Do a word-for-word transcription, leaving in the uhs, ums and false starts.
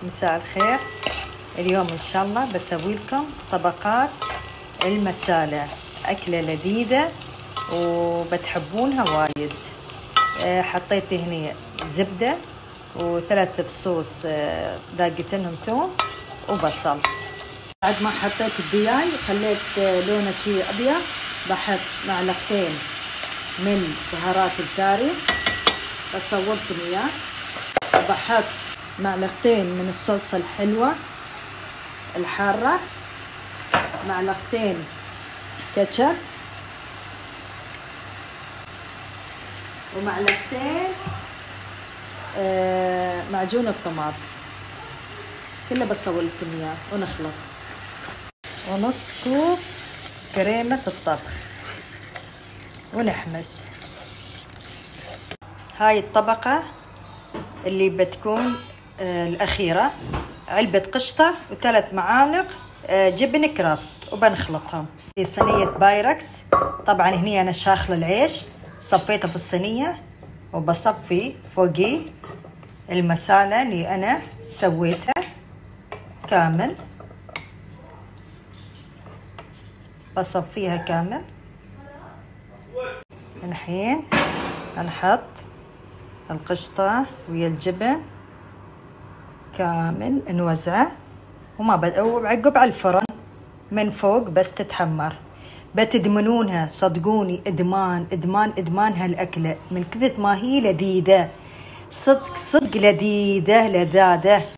مساء الخير. اليوم إن شاء الله بسوي لكم طبقات المسالة، أكلة لذيذة وبتحبونها وايد. حطيت هنا زبدة وثلاث فصوص داقتنهم ثوم وبصل. بعد ما حطيت الدياي خليت لونه شي أبيض، بحط معلقتين من بهارات الكاري بصوركم إياه، وبحط معلقتين من الصلصة الحلوة الحارة، معلقتين كاتشب، ومعلقتين آه معجون الطماط، كله بسوي لكم اياه ونخلط، ونص كوب كريمة الطبخ ونحمس. هاي الطبقة اللي بتكون آه الأخيرة، علبة قشطة وثلاث معالق آه جبن كرافت، وبنخلطهم في صينية بايركس. طبعا هني أنا شاخل العيش صفيته في الصينية، وبصفي فوقي المسالة اللي أنا سويتها كامل، بصفيها كامل. الحين نحط القشطة ويا الجبن كامل نوزعه، وما بدأ عقب على الفرن من فوق بس تتحمر. بتدمنونها صدقوني، ادمان ادمان ادمان هالاكله من كثر ما هي لذيذه، صدق صدق لذيذه لذاذه.